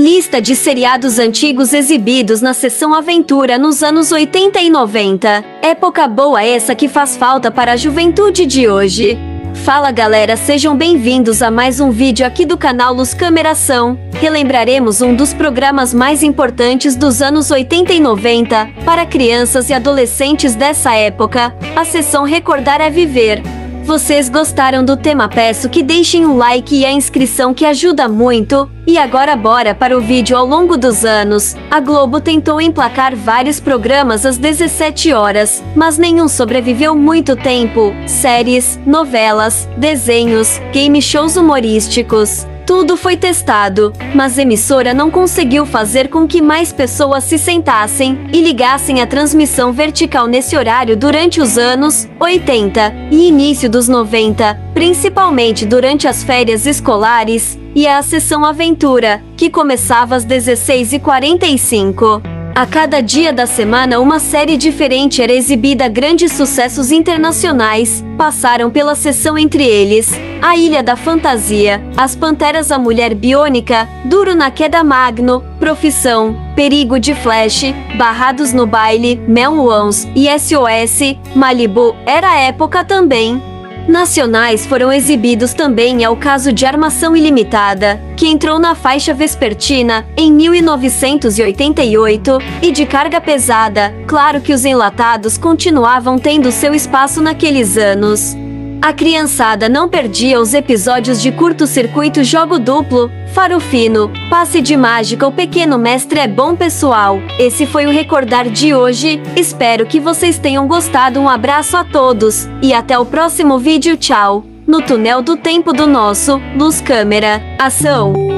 Lista de seriados antigos exibidos na Sessão Aventura nos anos 80 e 90. Época boa essa que faz falta para a juventude de hoje. Fala galera, sejam bem-vindos a mais um vídeo aqui do canal Luz Câmera-Ação. Relembraremos um dos programas mais importantes dos anos 80 e 90, para crianças e adolescentes dessa época, a Sessão Recordar é Viver. Vocês gostaram do tema? Peço que deixem um like e a inscrição que ajuda muito. E agora bora para o vídeo. Ao longo dos anos, a Globo tentou emplacar vários programas às 17 horas, mas nenhum sobreviveu muito tempo. Séries, novelas, desenhos, game shows humorísticos. Tudo foi testado, mas a emissora não conseguiu fazer com que mais pessoas se sentassem e ligassem a transmissão vertical nesse horário durante os anos 80 e início dos 90, principalmente durante as férias escolares e a Sessão Aventura, que começava às 16h45. A cada dia da semana uma série diferente era exibida. Grandes sucessos internacionais passaram pela sessão, entre eles A Ilha da Fantasia, As Panteras, A Mulher Biônica, Duro na Queda, Magno, Profissão, Perigo de Flash, Barrados no Baile, Mel Wons e SOS, Malibu. Era a época também. Nacionais foram exibidos também. É o caso de Armação Ilimitada, que entrou na faixa vespertina em 1988, e de Carga Pesada. Claro que os enlatados continuavam tendo seu espaço naqueles anos. A criançada não perdia os episódios de Curto Circuito, Jogo Duplo, Faro Fino, Passe de Mágica. O Pequeno Mestre é bom, pessoal. Esse foi o Recordar de hoje. Espero que vocês tenham gostado. Um abraço a todos e até o próximo vídeo. Tchau. No túnel do tempo do nosso Luz Câmera Ação.